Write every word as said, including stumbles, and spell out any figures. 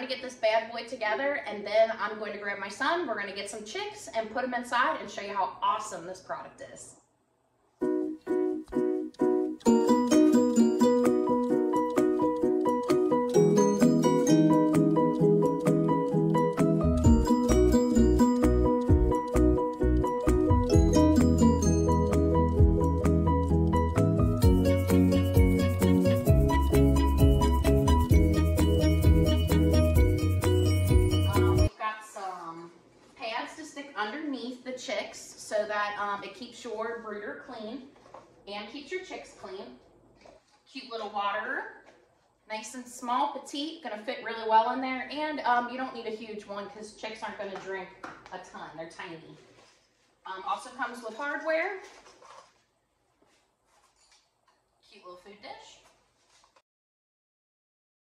to get this bad boy together, and then I'm going to grab my son. We're going to get some chicks and put them inside and show you how awesome this product is. Underneath the chicks so that um, it keeps your brooder clean and keeps your chicks clean. Cute little water, nice and small, petite, gonna fit really well in there, and um, you don't need a huge one because chicks aren't gonna drink a ton, they're tiny. Um, also comes with hardware, cute little food dish.